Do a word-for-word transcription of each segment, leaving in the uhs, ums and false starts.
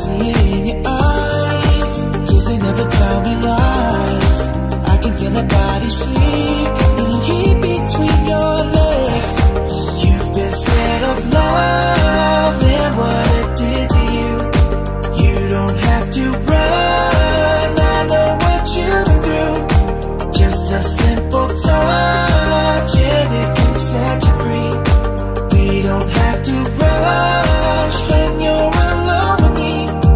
see it in your eyes. Kiss and never tell me lies. I can feel the body shake and the heat between your legs. You've been scared of love and what it did to you. You don't have to run, I know what you've been through. Just a simple touch and it can set you free. We don't have to rush when you're alone with me.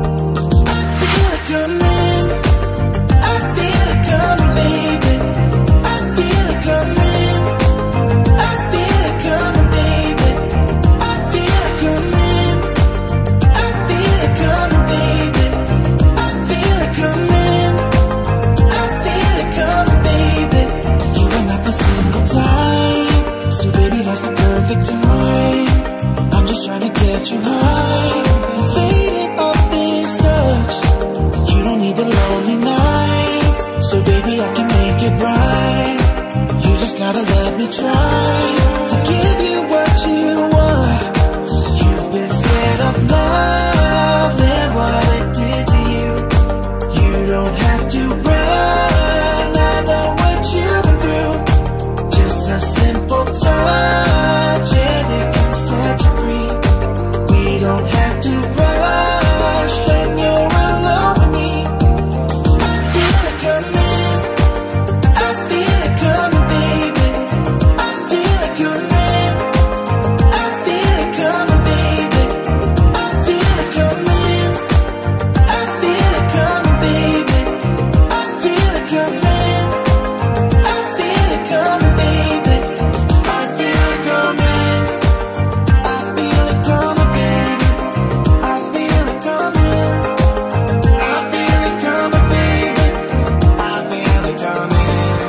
I feel it coming, I feel it coming, baby. I feel it coming, I feel it coming, baby. I feel it coming, I feel it coming, baby. I feel it coming, I feel it coming, baby. You ain't not the single type, so baby that's the perfect time. I'm just trying to get you high, faded off this touch. You don't need the lonely nights, so baby I can make it right. You just gotta let me try to give you what you want. You've been scared of love and what it did to you. You don't have to run, I know what you've been through. Just a simple touch and it can set you free. We don't have to rush when you're alone with me. I feel it coming, I feel it coming, baby. I feel it coming, I feel it coming, baby. I feel it coming, I feel it coming, baby. I feel it coming, I feel it coming, baby. I feel it coming, I feel it coming, baby. I feel it coming, I feel it coming, baby. I feel it coming,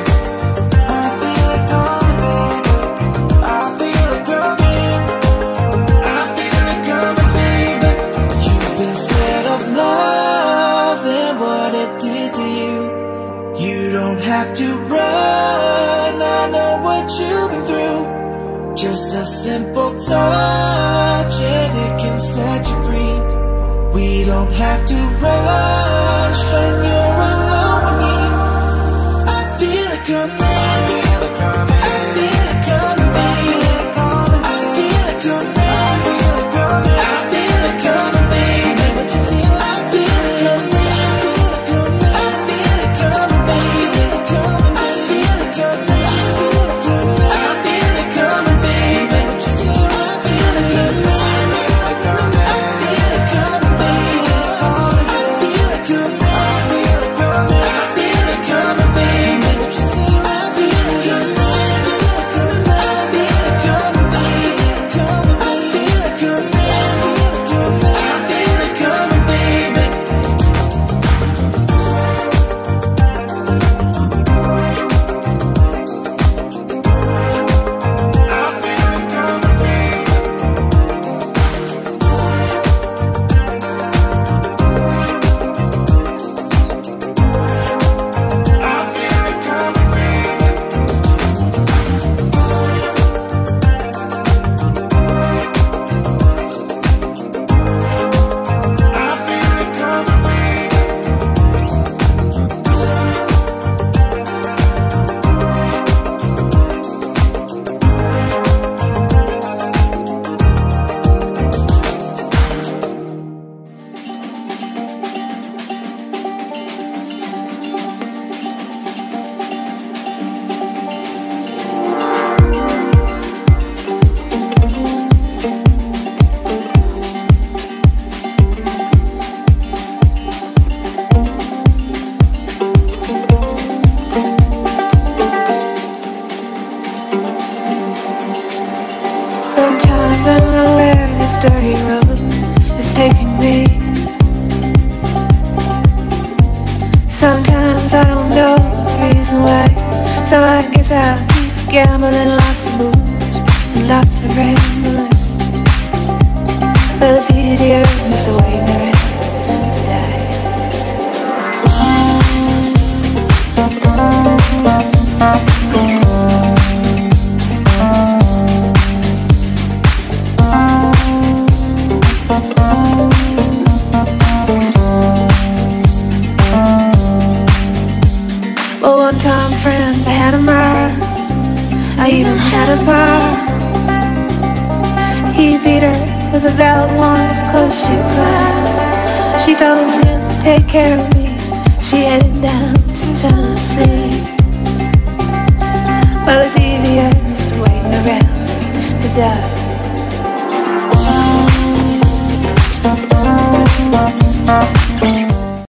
I feel it coming, baby. I feel it coming, I feel it coming, baby. You've been scared of love and what it did to you. You don't have to run, I know what you've been through. Just a simple touch and it can set you free. We don't have to rush when you're alone with me. I feel it coming, I feel it coming, I feel it coming, baby. I feel it coming, I feel it coming, I feel it coming, baby. What you feel, I feel it coming, I feel it coming, I feel it coming, baby. I feel it coming, I feel it coming, I feel it coming, baby. What you see, I feel it coming, I feel it coming, I feel it coming, baby. I feel it coming, I feel it coming, I feel it coming, baby. What you see, I feel it coming, I feel it coming, I feel it coming, baby. I feel it coming, I feel it coming, I feel it coming, baby. Sometimes I don't know where this dirty road is taking me. Sometimes I don't know the reason why, so I guess I'll keep gambling lots of moves and lots of rambling. But it's easier just to wait and ready to die. apart. He beat her with a belt once, close she cried. She told him, take care of me. She headed down to Tennessee. Well, it's easier just waiting around to die.